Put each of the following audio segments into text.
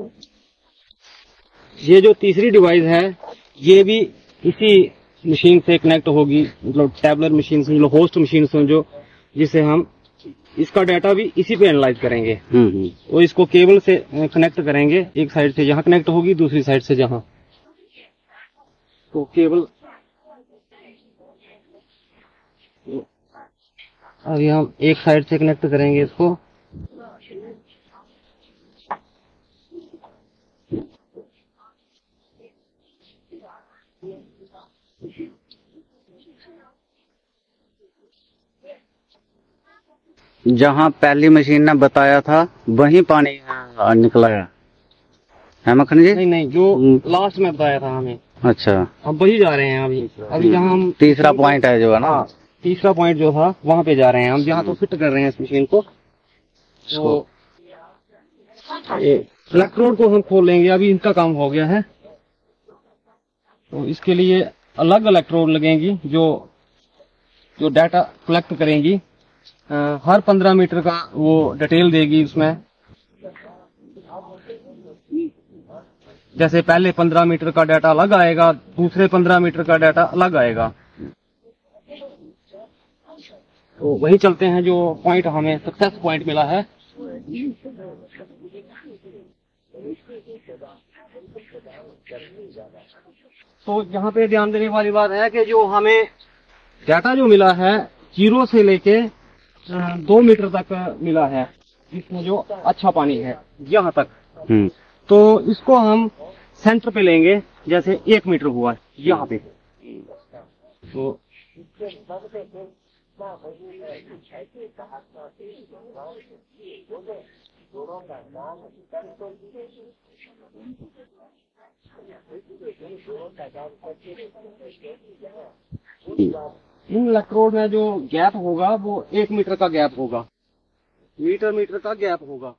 ये जो तीसरी डिवाइस है ये भी इसी मशीन से कनेक्ट होगी, मतलब टैबुलर मशीन से, मतलब होस्ट मशीन से, जो जिसे हम इसका डाटा भी इसी पे एनालाइज करेंगे। और इसको केबल से कनेक्ट करेंगे, एक साइड से यहाँ कनेक्ट होगी, दूसरी साइड से जहाँ, तो केबल अभी हम एक साइड से कनेक्ट करेंगे इसको। जहाँ पहली मशीन ने बताया था वहीं पानी निकला है मक्खन जी? नहीं, जो लास्ट में बताया था हमें। अच्छा, हम वही जा रहे हैं अभी जहाँ हम तीसरा पॉइंट है जो है ना, तीसरा पॉइंट जो था वहाँ पे जा रहे हैं हम, जहाँ तो फिट कर रहे हैं इस मशीन को। तो इलेक्ट्रोड को हम खोल लेंगे, अभी इनका काम हो गया है। तो इसके लिए अलग इलेक्ट्रोड लगेंगी जो डाटा कलेक्ट करेंगी, हर 15 मीटर का वो डिटेल देगी उसमें। जैसे पहले 15 मीटर का डाटा अलग आएगा, दूसरे 15 मीटर का डाटा अलग आएगा। तो वही चलते हैं जो पॉइंट हमें सक्सेस पॉइंट मिला है। तो यहाँ पे ध्यान देने वाली बात है कि जो हमें डाटा जो मिला है 0 से लेके 2 मीटर तक मिला है, इसमें जो अच्छा पानी है यहाँ तक। तो इसको हम सेंटर पे लेंगे, जैसे 1 मीटर हुआ यहाँ पे। तो इन इलेक्ट्रोड में जो गैप होगा वो 1 मीटर का गैप होगा, मीटर का गैप होगा।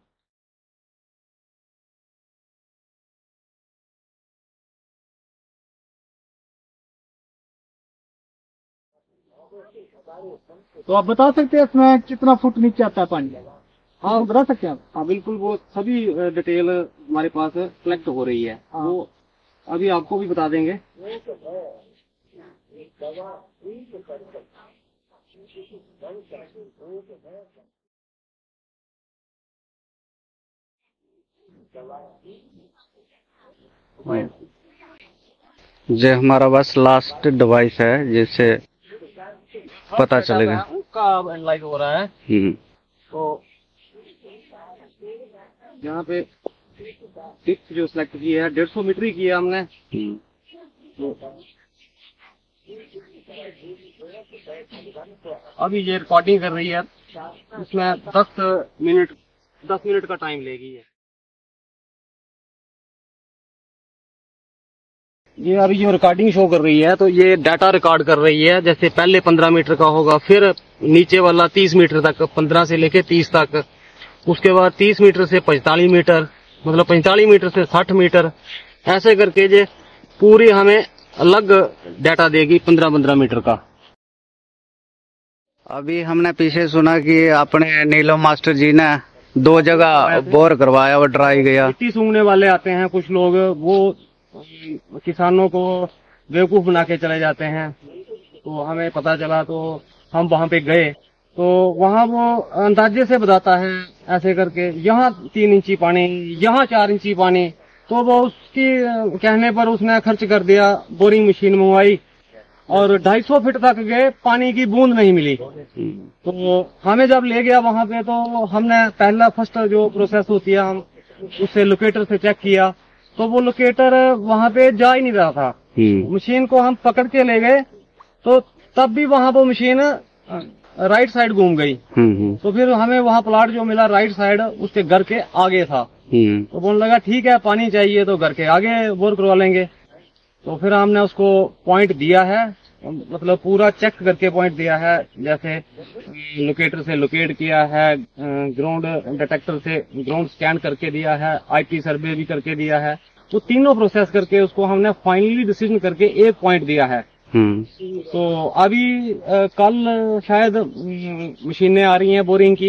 तो आप बता सकते हैं इसमें कितना फुट नीचे आता है पानी? हाँ, बता सकते हैं आप? हाँ बिल्कुल, वो सभी डिटेल हमारे पास कलेक्ट हो रही है। वो अभी आपको भी बता देंगे। ये हमारा बस लास्ट डिवाइस है जिससे पता चलेगा उसका एनालाइज हो रहा है। तो यहाँ पे टिप जो सिलेक्ट की है 150 मीटर ही किया हमने। अभी ये रिकॉर्डिंग कर रही है, इसमें 10 मिनट का टाइम लेगी है। ये अभी जो रिकॉर्डिंग शो कर रही है, तो ये डाटा रिकॉर्ड कर रही है। जैसे पहले 15 मीटर का होगा, फिर नीचे वाला 30 मीटर तक, 15 से लेके 30 तक, उसके बाद 30 मीटर से 45 मीटर, मतलब 45 मीटर से 60 मीटर, ऐसे करके ये पूरी हमें अलग डाटा देगी 15-15 मीटर का। अभी हमने पीछे सुना कि अपने नीलम मास्टर जी ने 2 जगह बोर करवाया और ड्राई गया। मिट्टी सूंघने वाले आते हैं कुछ लोग, वो किसानों को बेवकूफ बना के चले जाते हैं। तो हमें पता चला, तो हम वहां पे गए, तो वहां वो अंदाजे से बताता है ऐसे करके, यहाँ 3 इंची पानी, यहाँ 4 इंची पानी। तो वो उसकी कहने पर उसने खर्च कर दिया, बोरिंग मशीन मंगवाई और 250 फीट तक गए, पानी की बूंद नहीं मिली। तो हमें जब ले गया वहां पे, तो हमने पहला फर्स्ट जो प्रोसेस होती है, हम उससे लोकेटर से चेक किया, तो वो लोकेटर वहां पे जा ही नहीं रहा था। मशीन को हम पकड़ के ले गए, तो तब भी वहां वो मशीन राइट साइड घूम गई। तो फिर हमें वहां प्लाट जो मिला राइट साइड, उसके घर के आगे था। तो बोलने लगा ठीक है, पानी चाहिए तो घर के आगे बोर करवा लेंगे। तो फिर हमने उसको पॉइंट दिया है, मतलब पूरा चेक करके पॉइंट दिया है। जैसे लोकेटर से लोकेट किया है, ग्राउंड डिटेक्टर से ग्राउंड स्कैन करके दिया है, आईपी सर्वे भी करके दिया है। तो तीनों प्रोसेस करके उसको हमने फाइनली डिसीजन करके 1 पॉइंट दिया है। तो अभी कल शायद मशीनें आ रही हैं बोरिंग की,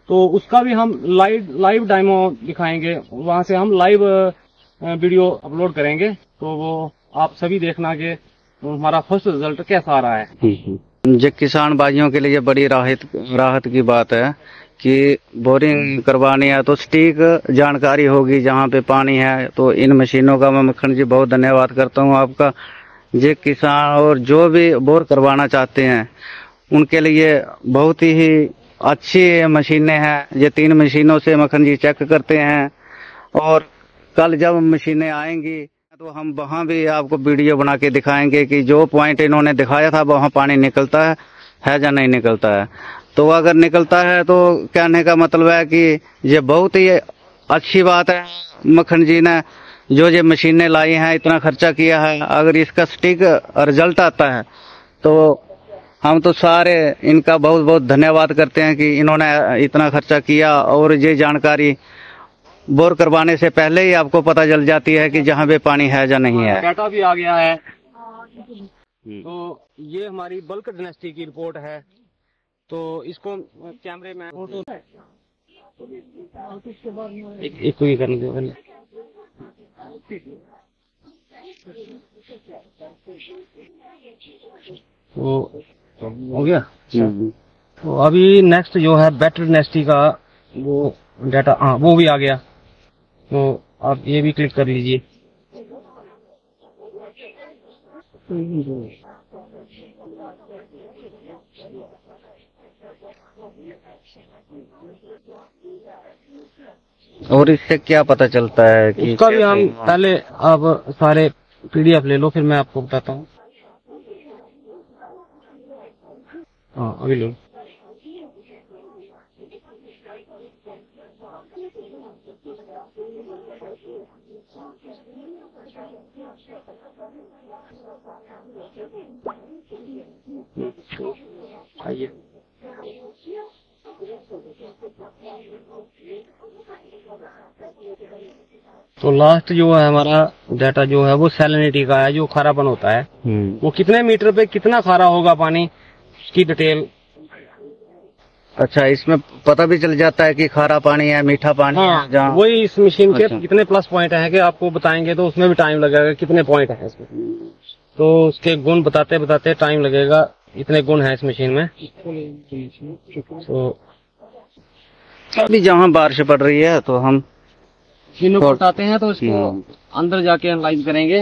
तो उसका भी हम लाइव डेमो दिखाएंगे। वहां से हम लाइव वीडियो अपलोड करेंगे, तो वो आप सभी देखना कि हमारा फर्स्ट रिजल्ट कैसा आ रहा है। जो किसान भाइयों के लिए बड़ी राहत की बात है कि बोरिंग करवानी है तो सटीक जानकारी होगी जहाँ पे पानी है। तो इन मशीनों का मैं मक्खन जी बहुत धन्यवाद करता हूँ आपका। जो किसान और जो भी बोर करवाना चाहते हैं उनके लिए बहुत ही अच्छी मशीनें हैं। ये 3 मशीनों से मक्खन जी चेक करते हैं, और कल जब मशीनें आएंगी तो हम वहाँ भी आपको वीडियो बना के दिखाएंगे कि जो पॉइंट इन्होंने दिखाया था वहाँ पानी निकलता है या नहीं निकलता है। तो अगर निकलता है तो कहने का मतलब है कि ये बहुत ही अच्छी बात है। मक्खन जी ने जो ये मशीनें लाई हैं, इतना खर्चा किया है, अगर इसका सटीक रिजल्ट आता है तो हम तो सारे इनका बहुत बहुत धन्यवाद करते हैं कि इन्होंने इतना खर्चा किया। और ये जानकारी बोर करवाने से पहले ही आपको पता चल जाती है कि जहाँ पे पानी है या नहीं है। डाटा भी आ गया है। तो ये हमारी बल्क डेंसिटी की रिपोर्ट है। तो इसको कैमरे में एक को ही करने दो पहले। तो हो गया। तो अभी नेक्स्ट जो है बेटर डेंसिटी का वो डाटा, हाँ वो भी आ गया। तो आप ये भी क्लिक कर लीजिए। और इससे क्या पता चलता है कि उसका भी हम पहले आप सारे PDF ले लो, फिर मैं आपको बताता हूँ। हाँ अभी लो। आइए। तो लास्ट जो है हमारा डाटा जो है वो सैलिनिटी का है, जो खारापन होता है वो कितने मीटर पे कितना खारा होगा पानी, उसकी डिटेल। अच्छा, इसमें पता भी चल जाता है कि खारा पानी है, मीठा पानी है जहाँ। वही इस मशीन के कितने प्लस पॉइंट हैं कि आपको बताएंगे, तो उसमें भी टाइम लगेगा कितने पॉइंट है इसमें। तो उसके गुण बताते बताते टाइम लगेगा, इतने गुण है इस मशीन में। तो अभी जहाँ बारिश पड़ रही है तो हम मशीनों को उठाते हैं, तो इसको अंदर जाके एनालाइज करेंगे।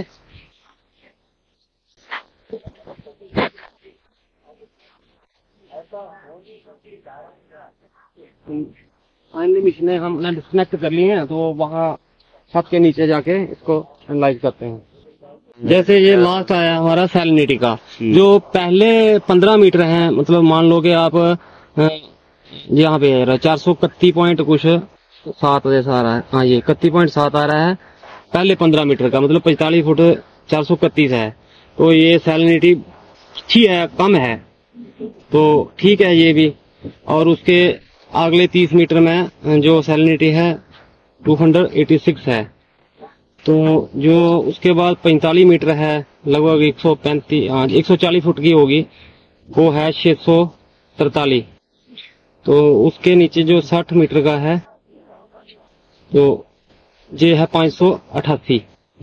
फाइनली मशीनें हमने डिस्कनेक्ट कर ली हैं, तो वहाँ छत के नीचे जाके इसको एनालाइज करते हैं। जैसे ये लास्ट आया हमारा सैलिनिटी का, जो पहले 15 मीटर है, मतलब मान लो कि आप यहाँ पे 431 पॉइंट कुछ 7 जैसा आ रहा है। हाँ ये 31.7 आ रहा है पहले 15 मीटर का, मतलब 45 फुट 431 है। तो ये सैलिनिटी अच्छी है, कम है, तो ठीक है ये भी। और उसके अगले 30 मीटर में जो सैलिनिटी है 286 है। तो जो उसके बाद 45 मीटर है, लगभग 140 फुट की होगी, वो है 643। तो उसके नीचे जो 60 मीटर का है तो ये है 588।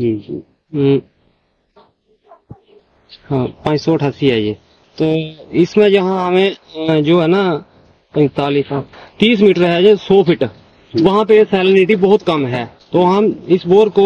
हाँ 588 है ये। तो इसमें जहाँ हमें जो है ना 30 मीटर है, जो 100 फीट, वहाँ पे सैलिनिटी बहुत कम है। तो हम इस बोर को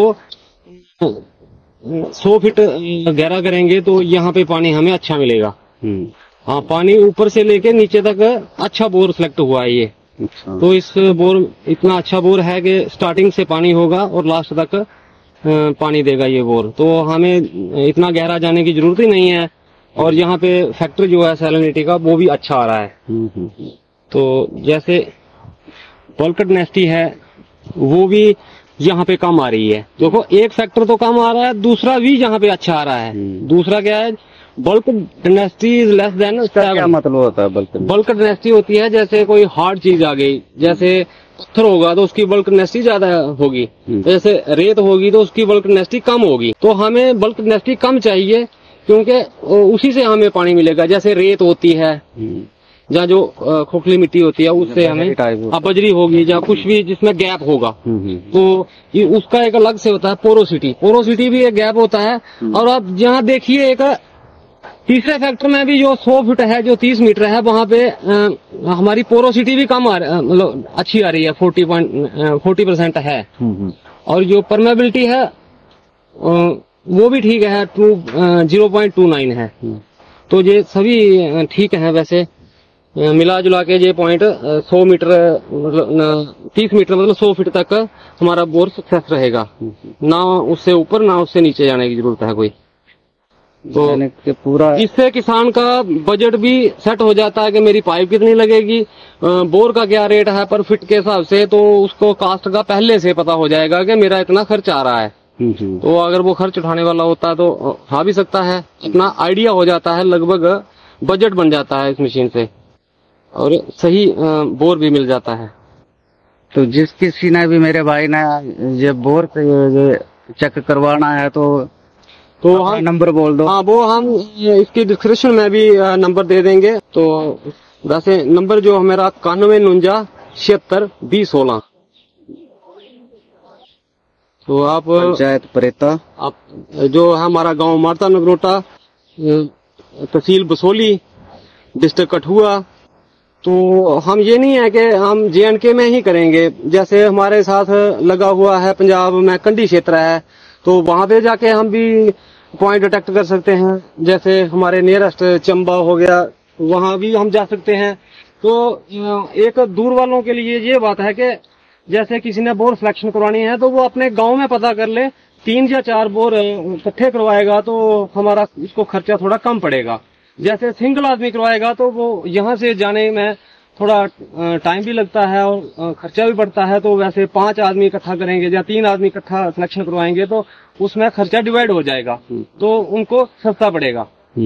100 फीट गहरा करेंगे तो यहाँ पे पानी हमें अच्छा मिलेगा। हाँ पानी ऊपर से लेके नीचे तक अच्छा बोर सिलेक्ट हुआ है ये। तो इस बोर इतना अच्छा बोर है कि स्टार्टिंग से पानी होगा और लास्ट तक पानी देगा ये बोर। तो हमें इतना गहरा जाने की जरूरत ही नहीं है। और यहाँ पे फैक्टर जो है सैलिनिटी का वो भी अच्छा आ रहा है। तो जैसे बल्क डेंसिटी है वो भी यहाँ पे कम आ रही है। देखो एक फैक्टर तो कम आ रहा है, दूसरा भी यहाँ पे अच्छा आ रहा है। दूसरा क्या है, bulk density is less than. क्या मतलब होता है बल्क डेंसिटी होती है जैसे कोई हार्ड चीज आ गई, जैसे पत्थर होगा तो उसकी बल्क डेंसिटी ज्यादा होगी, जैसे रेत होगी तो उसकी बल्क डेंसिटी कम होगी। तो हमें बल्क डेंसिटी कम चाहिए क्योंकि उसी से हमें पानी मिलेगा। जैसे रेत होती है जहाँ जो खोखली मिट्टी होती है उससे हमें बजरी होगी या कुछ भी जिसमें गैप होगा, तो ये उसका एक अलग से होता है पोरोसिटी। पोरोसिटी भी एक गैप होता है। और आप जहाँ देखिए एक तीसरे फैक्टर में भी जो 100 फीट है, जो 30 मीटर है, वहां पे हमारी पोरोसिटी भी कम मतलब अच्छी आ रही है, 40% है। और जो परमेबिलिटी है वो भी ठीक है, 0.29 है। तो ये सभी ठीक है। वैसे मिला जुला के ये पॉइंट 100 मीटर मतलब 30 मीटर मतलब 100 फीट तक हमारा बोर सक्सेस रहेगा, ना उससे ऊपर ना उससे नीचे जाने की जरूरत है कोई। तो पूरा इससे किसान का बजट भी सेट हो जाता है कि मेरी पाइप कितनी लगेगी, बोर का क्या रेट है पर फीट के हिसाब से, तो उसको कास्ट का पहले से पता हो जाएगा कि मेरा इतना खर्च आ रहा है। तो अगर वो खर्च उठाने वाला होता है तो आ भी सकता है, अपना आइडिया हो जाता है, लगभग बजट बन जाता है इस मशीन से और सही बोर भी मिल जाता है। तो जिस किसी ने भी, मेरे भाई ने ये बोर चेक करवाना है तो हम नंबर बोल दो। हाँ, वो हम इसकी डिस्क्रिप्शन में भी नंबर दे देंगे। तो वैसे नंबर जो मेरा 9149762016। तो आप पंचायत परेता, आप जो है हमारा गांव मारता नगरोटा, तहसील बसोली, डिस्ट्रिक्ट कठुआ। तो हम ये नहीं है कि हम JNK में ही करेंगे, जैसे हमारे साथ लगा हुआ है पंजाब में कंडी क्षेत्र है, तो वहां पे जाके हम भी पॉइंट डिटेक्ट कर सकते हैं। जैसे हमारे नियरेस्ट चंबा हो गया, वहां भी हम जा सकते हैं। तो एक दूर वालों के लिए ये बात है कि जैसे किसी ने बोर सिलेक्शन करवानी है तो वो अपने गांव में पता कर ले, 3 या 4 बोर इकट्ठे करवाएगा तो हमारा इसको खर्चा थोड़ा कम पड़ेगा। जैसे सिंगल आदमी करवाएगा तो वो यहाँ से जाने में थोड़ा टाइम भी लगता है और खर्चा भी बढ़ता है। तो वैसे 5 आदमी इकट्ठा करेंगे या 3 आदमी इकट्ठा सिलेक्शन करवाएंगे तो उसमें खर्चा डिवाइड हो जाएगा, तो उनको सस्ता पड़ेगा।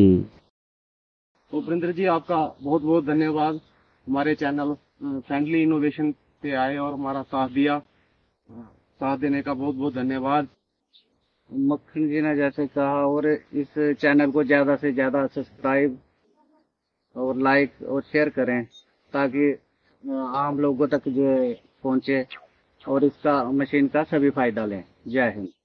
तो वरिंदर जी, आपका बहुत बहुत धन्यवाद। हमारे चैनल फ्रेंडली इनोवेशन पे आए और हमारा साथ दिया। साथ देने का बहुत बहुत धन्यवाद। मक्खन जी ने जैसे कहा, और इस चैनल को ज्यादा से ज्यादा सब्सक्राइब और लाइक और शेयर करें ताकि आम लोगों तक जो पहुंचे और इसका मशीन का सभी फायदा लें। जय हिंद।